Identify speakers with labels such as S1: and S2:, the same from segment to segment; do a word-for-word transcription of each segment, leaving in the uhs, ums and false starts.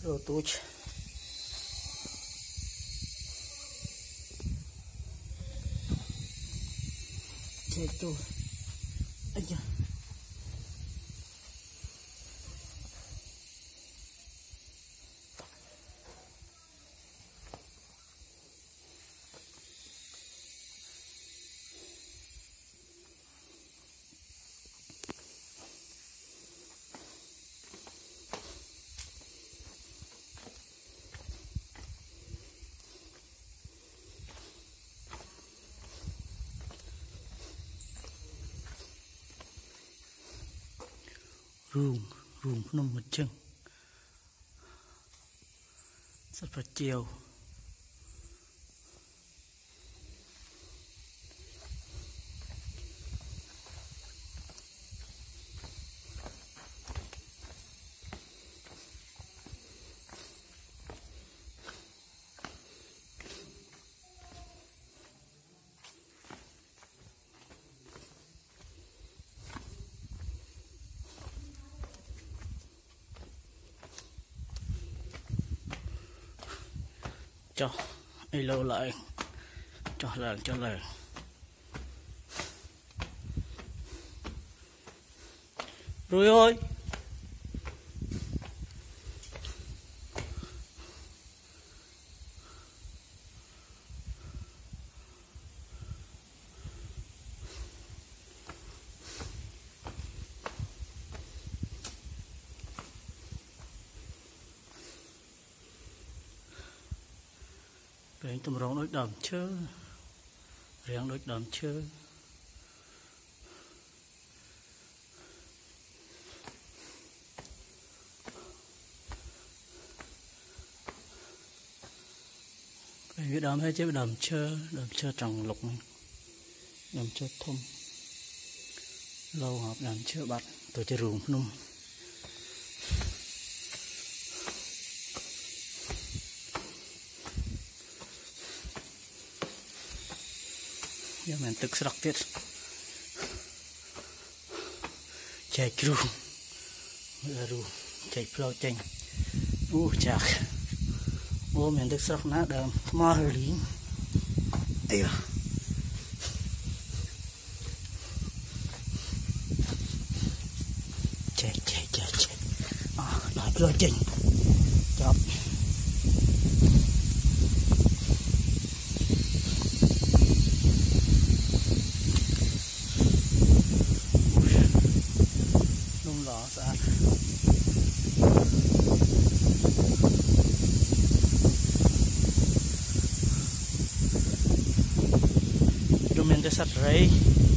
S1: đồ túi chết tôi anh chưa ruộng ruộng nông một chân rất là chiều cho đi lâu lại cho lần cho lần rồi ơi cái tụm rong đối đầm chớ riêng đối đầm chớ cái đầm hay chứ đầm chớ đầm chớ trồng lục đầm chớ thum lâu học đầm chớ bát tôi chơi ruộng nung giờ mình tức sặc tiết chạy kêu là ru chạy plau chanh u chạc ô mình tức sặc nát đầm ma hơi lín ấy à chạy chạy chạy chạy à lại plau chanh chọc mình sẽ sạch rây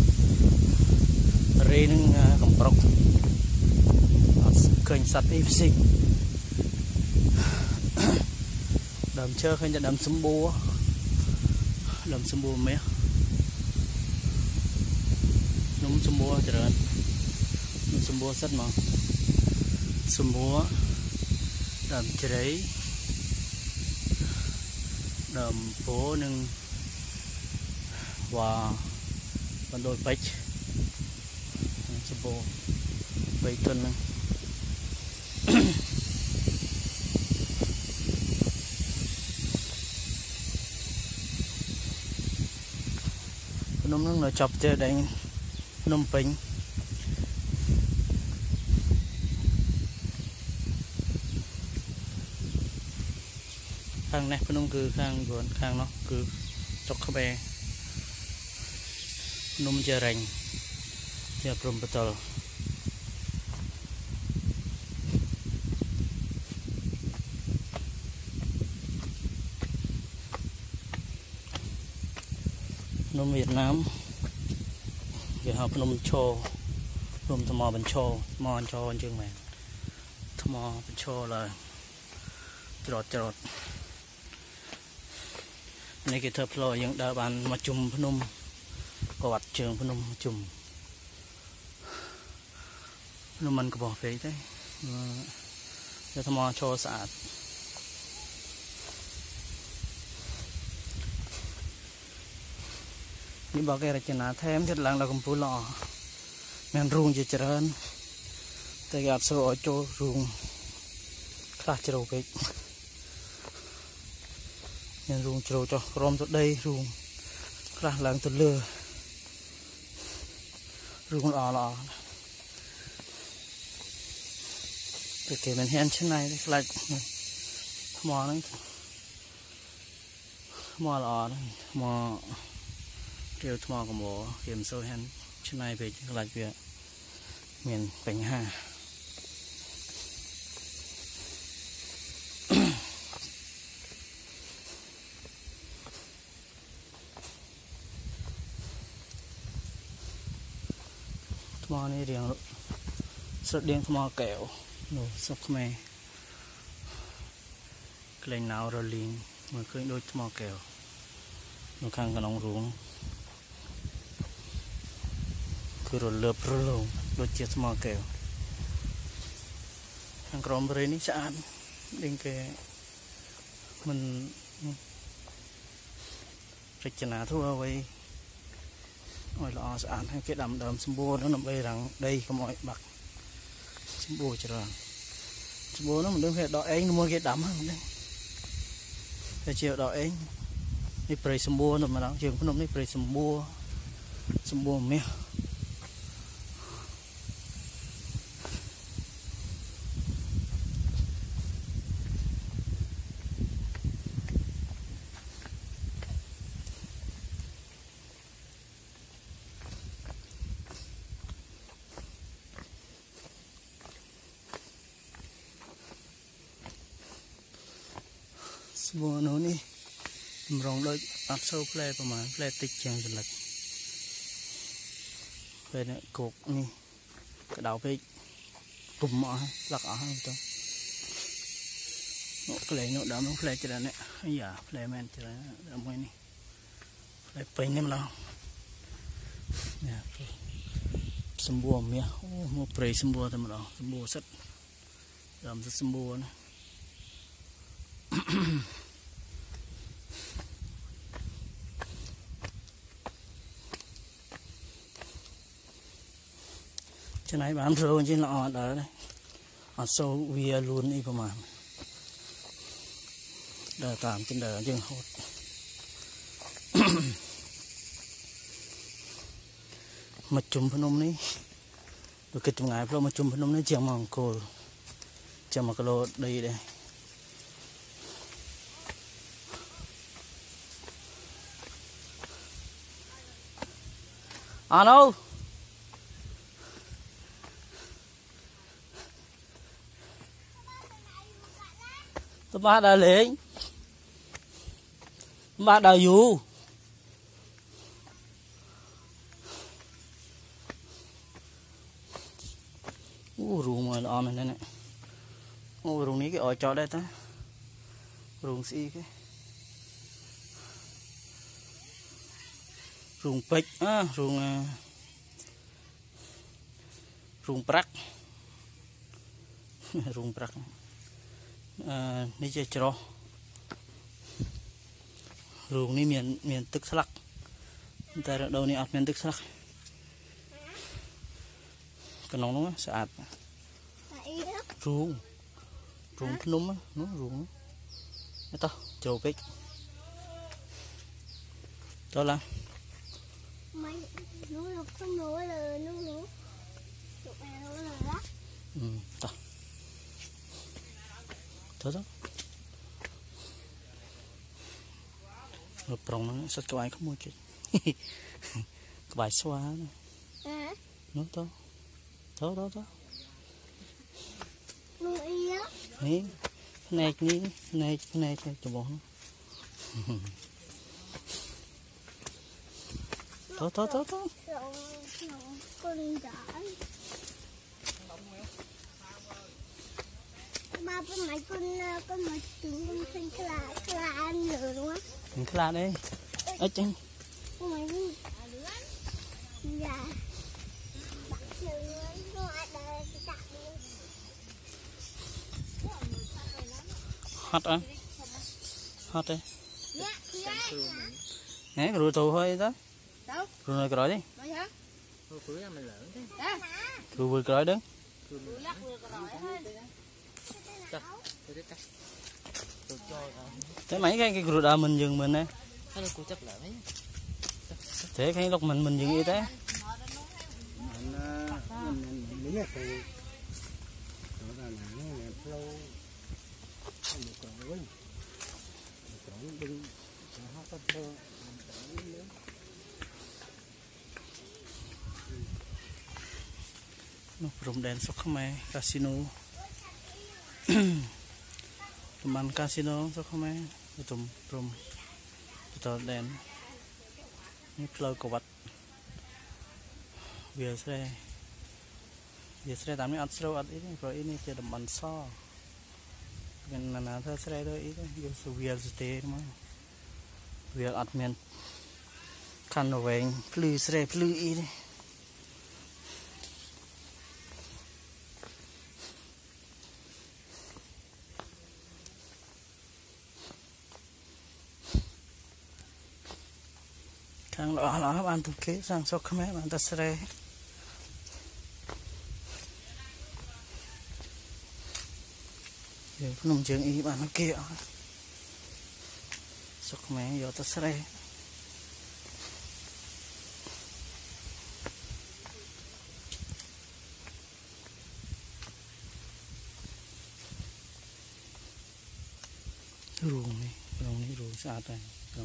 S1: rây nâng cầm bọc kênh sạch ép xê đầm chơi kênh đầm sum bùa đầm sum bùa mẹ núm sum bùa trở nên núm sum bùa sạch mà sum bùa đầm chơi đầm phố nâng và ban đôi bách chụp bộ bảy tuần này nông nông nó chọc chơi đánh nông pính khang này nông cứ khang vườn khang nó cứ chọc khắp bè nôm chơi rành chơi prom betul nôm Việt Nam giờ học nôm cho nôm thầm mò bên cho mò cho anh chương mày thầm mò bên cho là trọt trọt này cái thợ lo những đá bàn mà chùm nôm có vật trường phân nông chùm nông mình có bỏ phế thế để thầm mò cho sạch những bảo cái là chỉ là thêm chất lăng là cũng phù lò men ruộng chỉ trơn tay gặp sơ ở chỗ ruộng khá trâu cái nhân ruộng trâu cho rom từ đây ruộng khá láng từ lừa ruộng lò lò từ kể mình hen trên này lại mò đấy mò lò đấy mò điều mò của mò kiểm sâu hen trên này về lại việc miền Bình Hà mò này riêng sốt điên mò kẹo nổ sốc mè cái lạnh nào rồi liền mà cứ đôi mò kẹo nó khang cái nòng ruộng cứ rồi lợp rồi luôn đôi chiếc mò kẹo khang crom rồi ní sạn đến cái mình rịch chả thua vậy ôi lọ sạn hay cái đầm đầm sâm bô nó nằm đây rằng đây có mọi bạc sâm bô chưa rồi sâm bô nó mình đứng hệ đỏ ấy nó mua cái đầm hơn đấy cái chiều đỏ ấy đi prey sâm bô nó mà nó chiều có nằm đi prey sâm bô sâm bô mía bùa nó đi rong đôi áp sâu pleiประมาณ plei tích chẳng dần lật về này cột đi cái đầu về bùm mỏ lật ở không trong nó plei nó đỡ nó plei cho nên ấy giờ plei men cho nên đỡ mấy này plei pin nem lo nè sâm bùa mía một plei sâm bùa thôi mà đó sâm bùa sắt làm sâm bùa này cái này bán rồi trên lọ đó đấy ở sâu vía luôn điประมาณ đờ tạm trên đờ chừng hốt mà chùm phun nôm này được cái chùm ngài mà chùm phun nôm này chẳng mong cô chẳng mà cái lô đây đây à đâu tôi ba đã lên ba đã dù u ruộng mà lo mình đây này u ruộng này cái ỏi cho đây ta ruộng xi cái ruộng bịch á ruộng ruộng bạc ruộng bạcนี่จะจรอรูนี่เมียนเมียนตึกสลักแต่เราเนี่ยอาจเมียนตึกสลักกันน้องน้องสะอาดรูรูขนมอ่ะนู้รูนี่ต่อโจเป็กต่อละนู้ลูกต้องรู้เลยนู้รู้ลูกแม่รู้เลยละอืมต่อthôi đó rồi prong nó sắt cái bài không mua chuyện cái bài xóa nó to đó đó đó này này này này cho bọn đó đó đó đó ba cái máy con con máy tính con sinh cái lá cái lá ăn nữa đúng không? Cái lá đây, ở trên. Con máy đi. Dạ. Hot á? Hot đấy. Nè, rồi tù thôi đó. Đâu? Rồi này cái đi. Rồi hả? Rồi cưới mình lỡ thế. Rồi vừa cái đó. Vừa lắc vừa cái thôi. thế mấy cái cái cột đá mình dừng mình nè thế cái lúc mình mình dừng y thế Rồng đèn sóc khăm casino teman casino sóc khăm tụm rồng tụt đènนี่เพลย์กวัดเวียสเร่เวียสเร่ตามนี้อัดโซ่อัดอีนี่เพราะอีนี่จะดำมันซ้อเป็นนานาท่าสเร่ด้วยอีนี่อยู่สู่เวียสเตย์มั้งเวียอัดเมียนคันเอาไว้พลื้อสเร่พลื้ออีนี่ข้างหล่อหล่อบ้านตุกเกสร้างซอกขแม่บ้านตัสเรเดี๋ยวพนมเจียงอีบ้านนักเกี่ยวซอกขแม่ยอตัสเรรูนี่รูนี่รูสะอาดเลยรู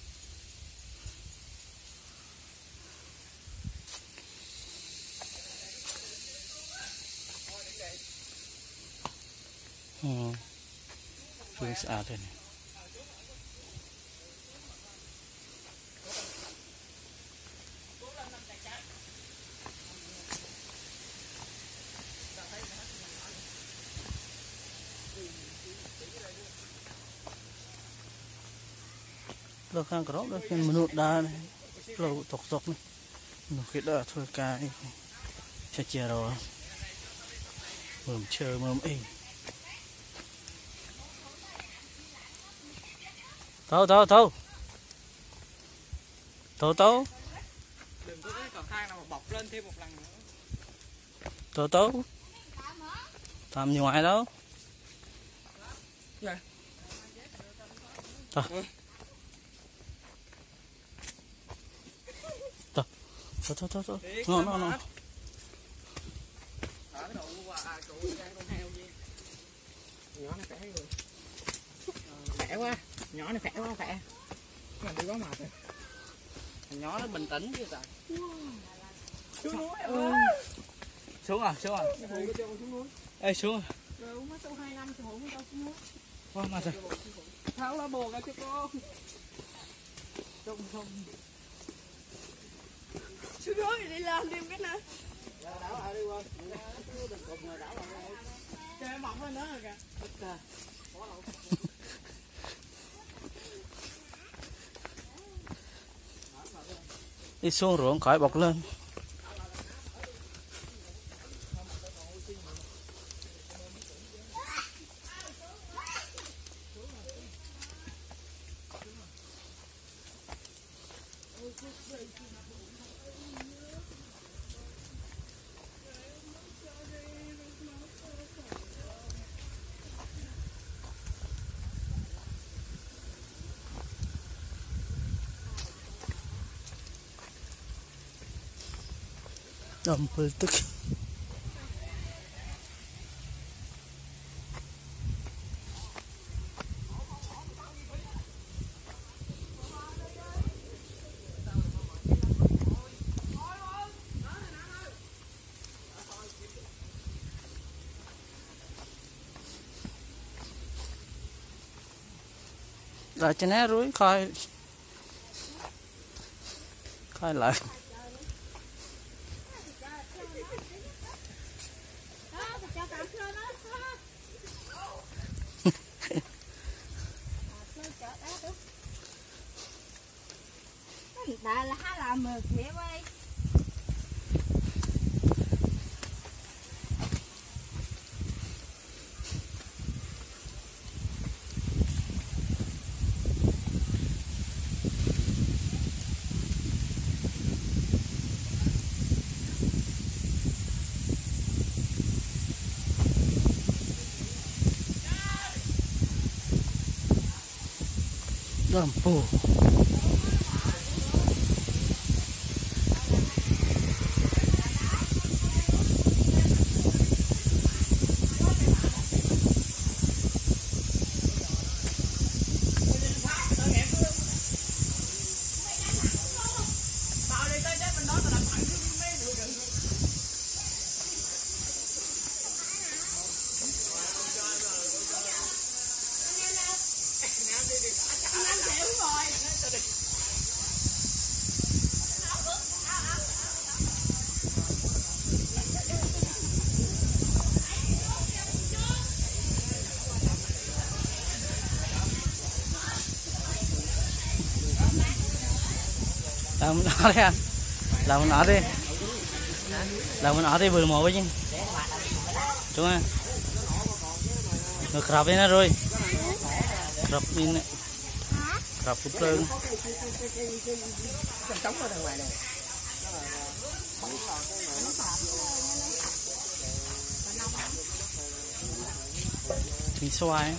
S1: อืมดูสะอาดเลยเราข้างกระรอกเราเป็นมนุษย์ได้เราตกตกนี่เราคิดว่าทั่วกายเชื่อเจอเราเหมือนเชื่อเหมือนเองTâu tâu tâu tâu tâu đừng có cái cầu thang nào mà bọc lên thêm một lần nữa tâu tâu làm nhiều ngoài đâu dạ tâu tâu tâu tâu tâu ngon ngon ngon khỏe quá nhỏ này khỏe quá khỏe mình đi có mệt rồi nhỏ nó bình tĩnh chứ trời xuống núi ơi xuống à xuống à ê xuống quá mệt rồi tháo lá bồ ra cho con trông không xuống núi đi làm thêm cái nữa đảo lại đi qua đừng cục người đảo lại chơi mỏng lên nữa rồi kìa đi xuống ruộng khỏi bọc lên đầm bơi tức lại cho nó rúi coi coi lại
S2: Đã là hai làm mực thế vậy.
S1: Lampu. Làm mình ở đây anh, làm mình ở đi, làm mình ở đi vừa mò với chứ, đúng không? Người khập đi nó rồi, khập đi nè, khập cục lưng. Thịt xoài.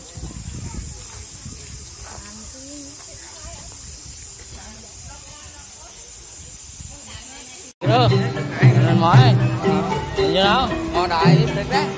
S1: Được, lên mỏi, như nào?
S2: Ngồi đợi đi được đấy.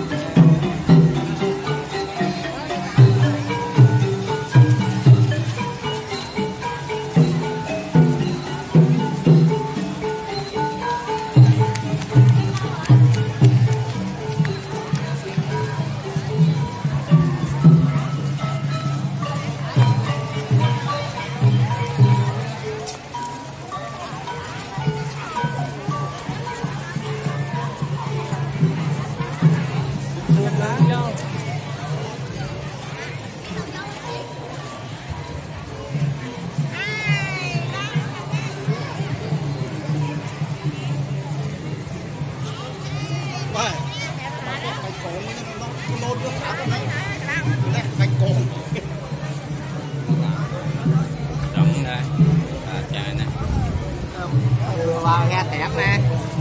S3: Rộng đây, à, chạy nè,
S2: Vào nghe tẹt nè.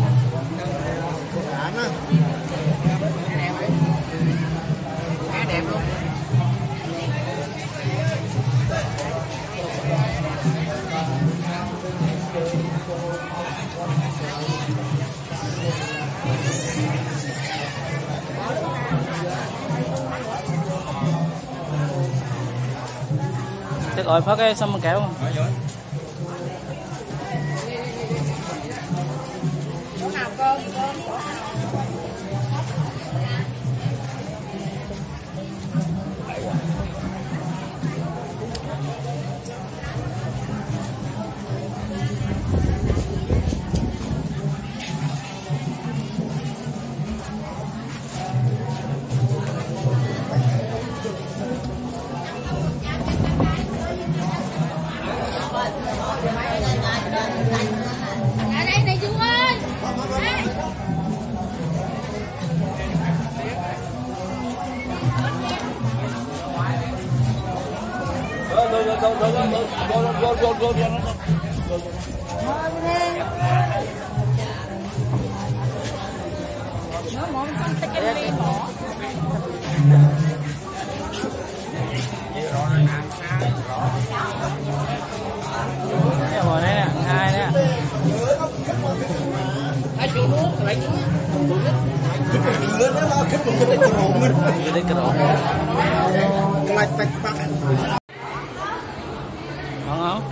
S2: Nghe đẹp luôn.
S1: Thế gọi phát cái xong kéo không?
S2: Chỗ nào cơm cơm
S4: Ở đây này chú ơi. Đây. Nó muốn xong tay cái ly bỏ.
S1: Cái mồi này nè, hai nè.
S2: ai chú nước lấy chú
S1: Cái đấy cái đó. Ngon không?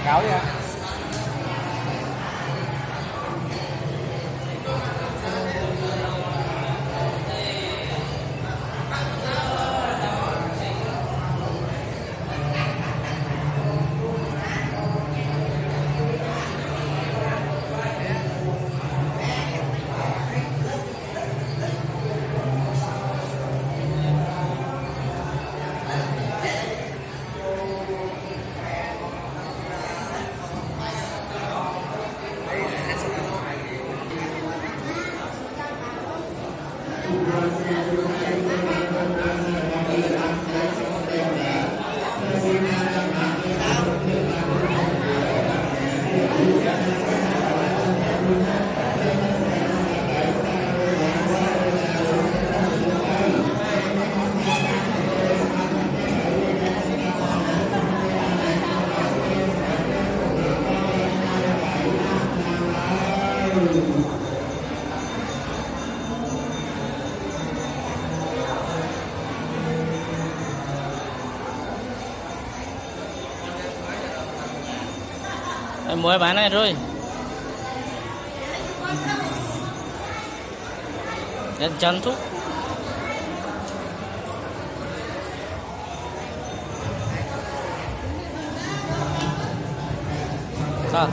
S2: Cáo đi ạ.
S1: Em mua bán này rồi. Đến chân thuốc. Sao?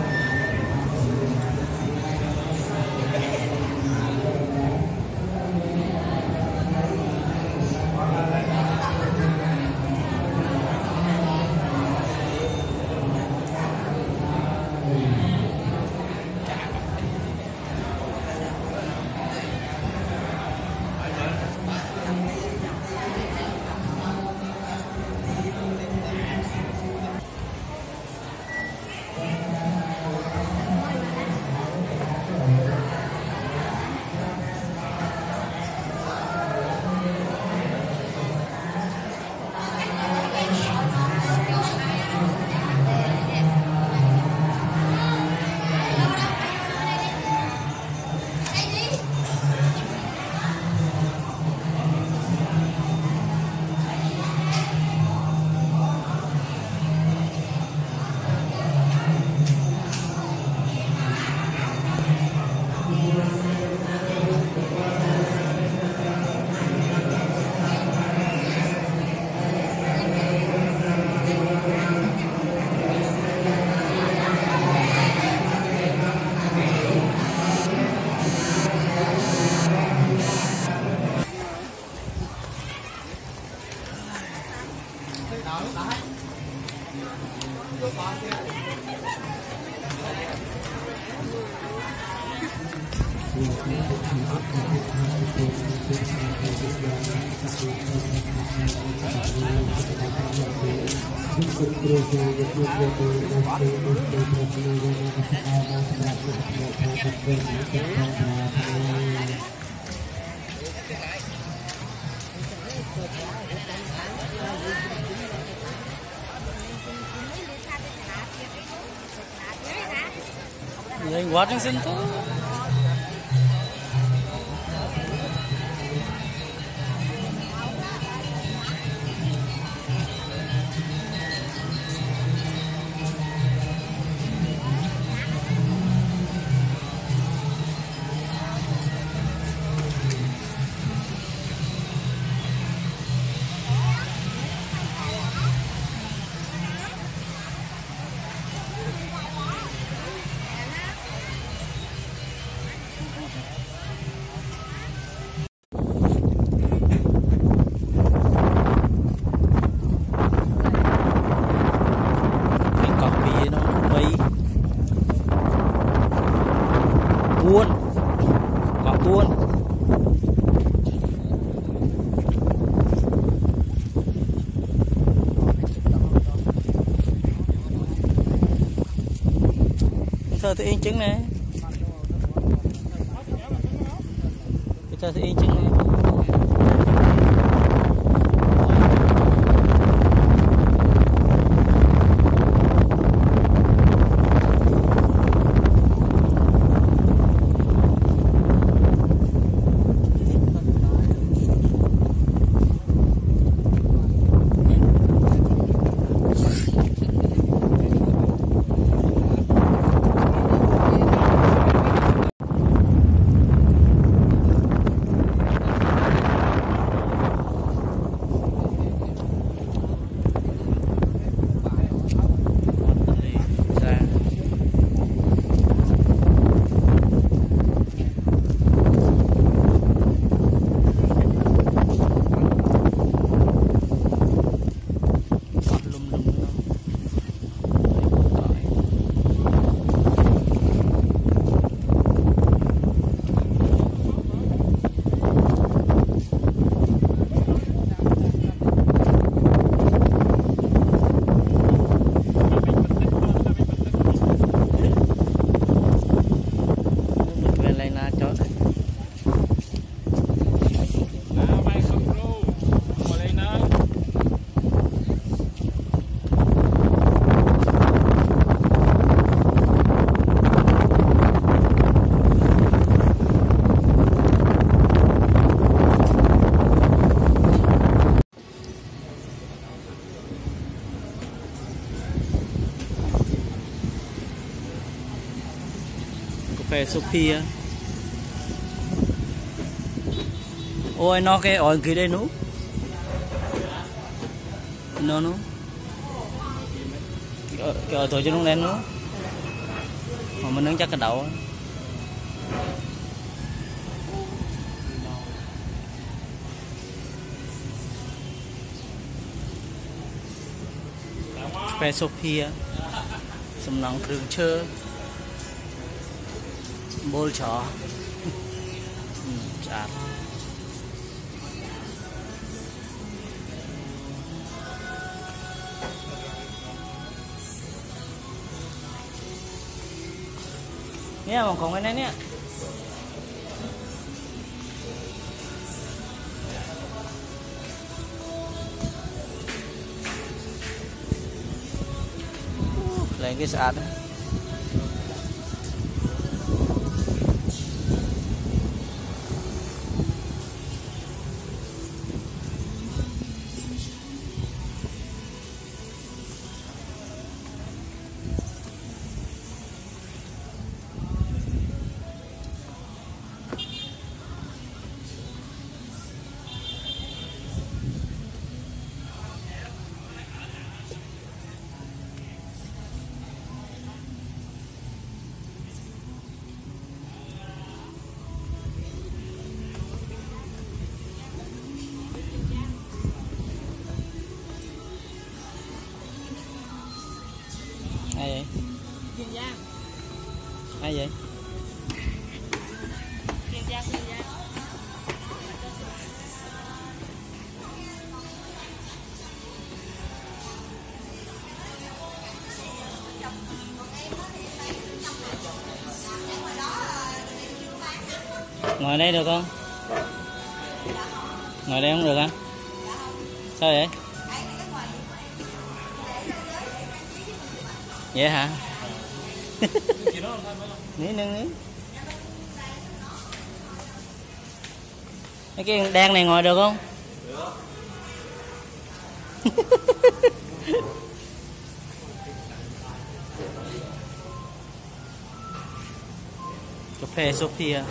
S1: Anh quá trên sân thôi. Buôn bảo buôn thơ thì in chứng này, thơ thì in chứng này. phê Sophia. Ôi nó cái ỏi kia đây nú. Nó nó. Cái ỏi tuổi cho nó lên nú. Mà mình nướng chắc cái đậu. Phê Sophia. Sầm nòng trường chơ. Bôi chó. Chát. Nè mà còn cái này nè. Lấy cái sạt đấy. Ai vậy?
S2: Kiên Giang.
S1: Ai vậy?
S2: Kiên Giang, Kiên Giang.
S1: Ngồi đây được không? Ngồi đây không được á? Sao vậy? Vậy hả? Ní nâng ní. Cái đen này ngồi được không? Cà phê Sophia.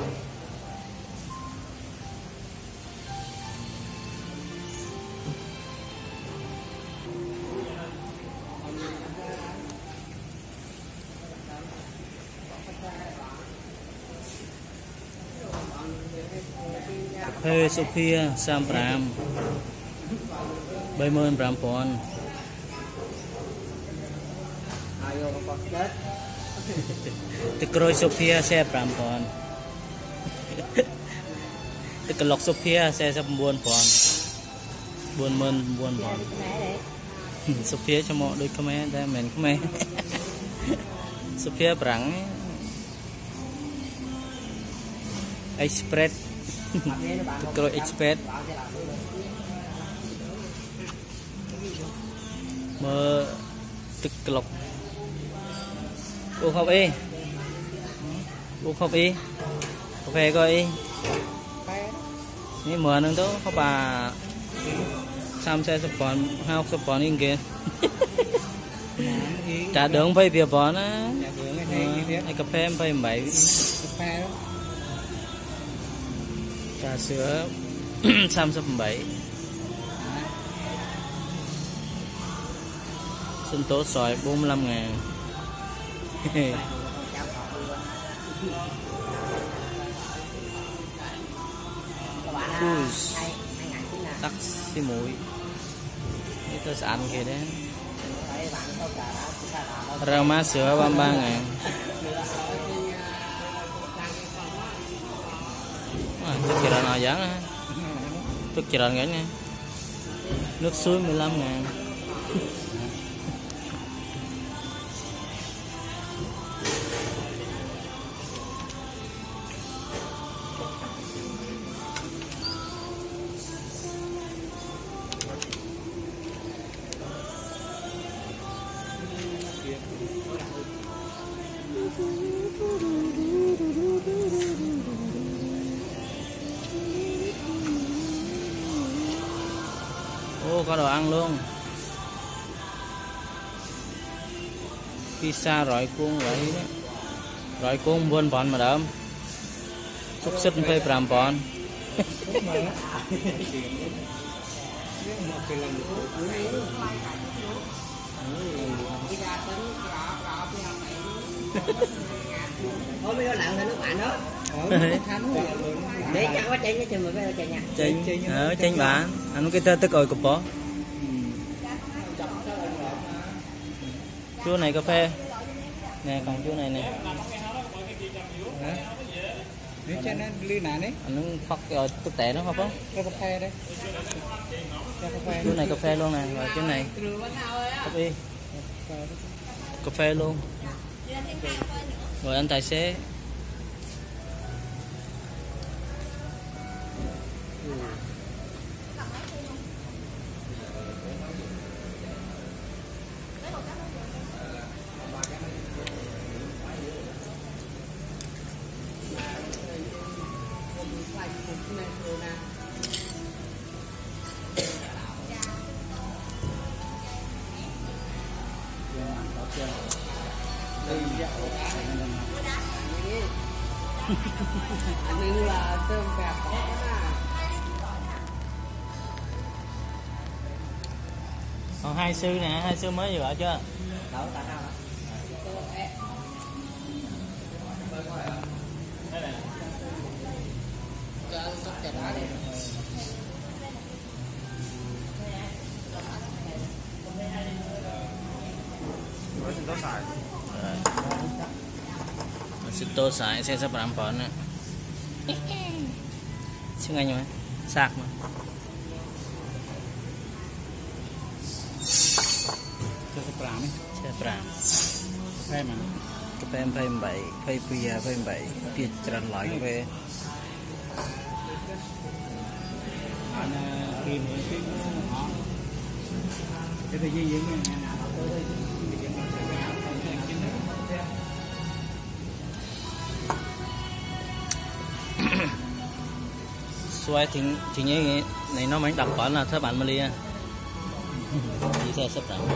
S1: Phê Sophia Sam Pram bảy mươi Pram Pon. Tức rồi Sophia xe Pram Pon. Tức lọc Sophia xe sắp buồn Pon. Buồn mơn buồn Pon. Sophia cho mọi đôi comment đây mình comment. Sophia Prang Express. Tức rồi Express. Mơ tức lọc. Uống không y. Uống không y. Cà phê coi y. Ini mưa nâng tố có bà xăm xe sắp bọn học sắp bọn in kìa. Trả đường phải bìa bọn á. Ai cà phê em phải bảy. Trà sữa xăm sắp bảy. Sinh tố sỏi bốn mươi lăm ngàn. Fus tắc xí mũi cái tôi sẽ ăn kìa đấy. Rau má sữa ba mươi ba ngàn. Chút kìa nào dán á. Chút kìa cái nha. Nước suối mười lăm ngàn. Ô, có đồ ăn luôn. Pizza rọi cuốn vậy đó. rồi cũng buôn bón mà đâm xúc xích phê pram bón
S5: Ủa mấy đứa lạng thì nước bạn đó. Để chẳng có chén cho chừng mà cái chén nha.
S1: chén ở chén bạn anh cái tơ tức rồi cục bó chú này cà phê nè còn chú này nè
S5: Nếu cho nó ly nè đấy.
S1: anh nó phật rồi tức tệ nó không có
S5: Cho cà phê đây. Cho cà phê.
S1: chú này cà phê luôn nè rồi chú này cà phê cà phê luôn rồi anh tài xế
S5: Anh là tôm bẹp đó.
S1: còn hai sư nè hai sư mới vừa chưa
S5: Đâu tại sao đó?
S1: Situ saya saya seperempat na. Sungai mà, sạc mà.
S5: Cho cái pram ấy.
S1: Saya pram.
S5: Phê mà.
S1: Cà phê em phê bảy, phê bia phê bảy, bia tràn lại cà phê.
S5: Anh kim này kim nó. Cái gì gì vậy?
S1: Xoay thì thì như này nó mới đập bản là thơ bạn Malia. Đi xe sắp rạng.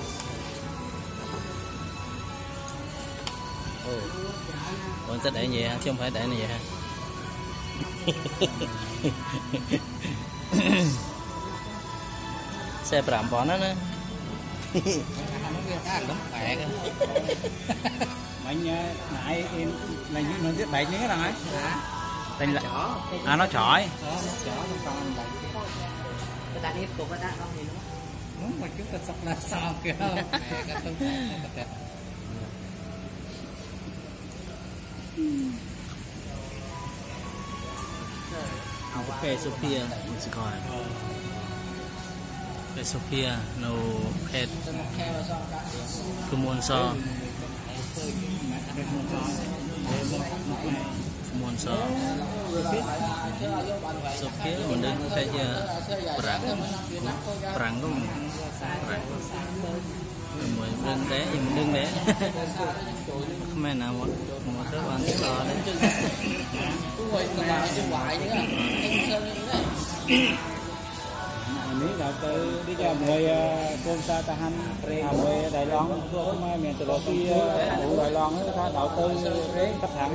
S1: Ồ. Còn ta để vậy hả? Chứ không phải để này vậy hả? Xe rạng bỏ nó nữa.
S5: Mình nãy em là những nó biết bảy những cái này.
S1: Tên là à nó chỏi.
S5: Cái ta đi cục cái ta không gì nữa. Muốn mà chúng ta sọc là sao kìa.
S1: Cà Sophia, it's called. Cà Sophia, no head. Kumon so. Kumon so. Sophia mình đứng thấy chưa? Perang, perang có mình, perang. Mình đứng đấy, mình đứng đấy. Không ai nào một một số bạn tiếp lo đấy.
S5: Nếu đầu tư đi cho người công sa ta hành, người Đài Loan, tôi miền từ đầu tiên Đài Loan nó đầu tư khách hàng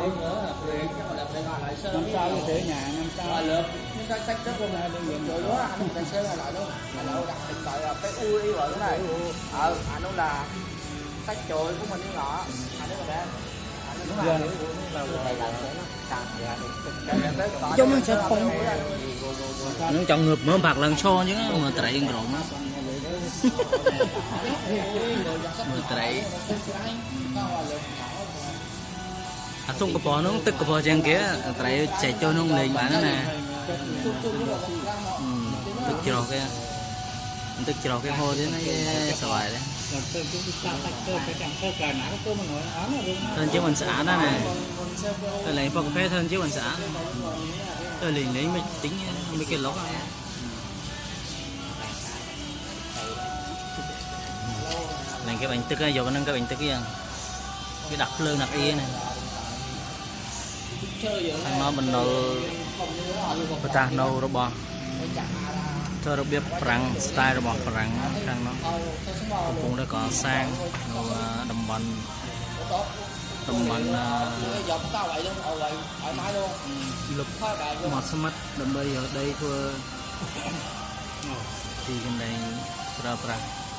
S5: năm sau thì sửa nhà năm sau
S2: nhưng cái sách rất là đơn giản rồi đó anh mình sẽ là lại đâu mà đâu đặt định tại là cái ui ý vợ cái này ờ anh nó là sách chổi của mình nó ngọ anh nó là
S1: Chúng mình sẽ không nó chọn ngược mở bạc lần so chứ mà tại yên rộng á mà tại à tung cái bò nó tức cái bò trang kia tại chạy cho nó liền bạn đó nè tức chào cái tức chào cái hô đến nó xoài đấy thân chứ mình xã đó nè tôi lấy vào cái thân chứ mình xã tôi liền lấy mới tính mấy cái lốc này này cái bánh tức này giờ nó cái bánh tức kia cái đặt lương đặt yên này thằng nó mình nấu bát ta nấu robot thôi đặc biệt Perang style robot Perang thằng nó cũng đã có sang nấu đầm bần tầm bắn
S2: dọc cao vậy luôn, ở vậy thoải mái luôn.
S1: lục
S2: Thoải mái luôn.
S1: một mắt đầm bay ở đây thua thì cái này ra ra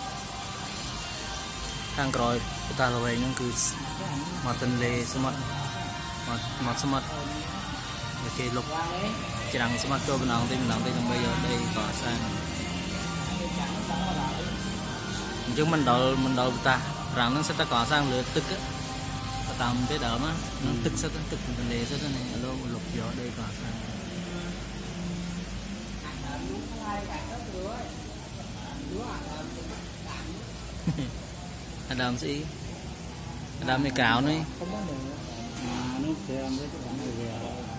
S1: thang còi ta là vậy nhưng cứ một tuần lễ smart một một smart cái lục chẳng smart cho bên nào thì bên nào thì đầm bay ở đây có sang chứ mình đợi mình đợi ta rằng nó sẽ ta có sang lửa tức á tầm cái đỡ mà nó tức sẽ tức tuần lễ sẽ này alo lục gió đây có sang Adam gì Adam này cào này
S5: nước xem với cái này về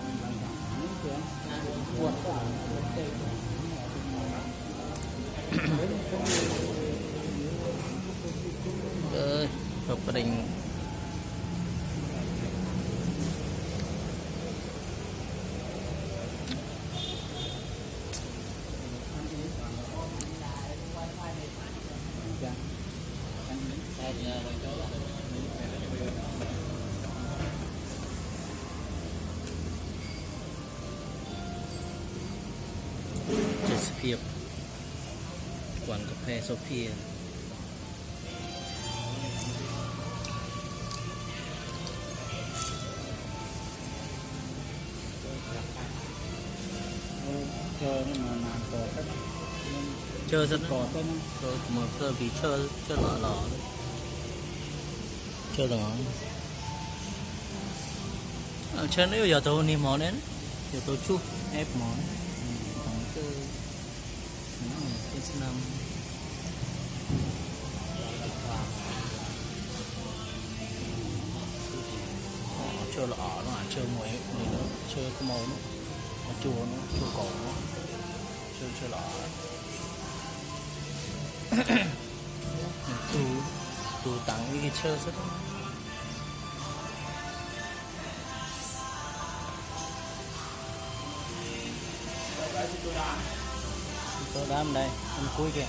S1: ơi hợp gia đình Sophia กวนกาแฟโซเฟีย
S5: chơi nó mà làm cột đó
S1: chơi rất
S5: cột đó nó
S1: rồi một giờ vì chơi chơi lọ lọ chơi lọ chơi nếu giờ tôi đi món đến giờ tôi chút ép món cái năm chơi lọ nó chơi muối nó chơi cái màu nó nó chua nó chua cổ nó chơi chơi lọ tu tu tặng cái chơi rất tôi đám đây anh cuối kìa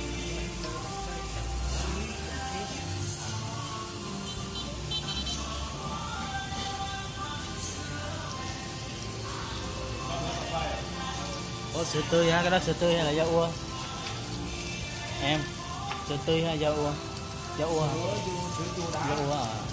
S1: có sữa tươi ha, cái đó sữa tươi hay là da ua em sữa tươi hay da ua da ua da ua à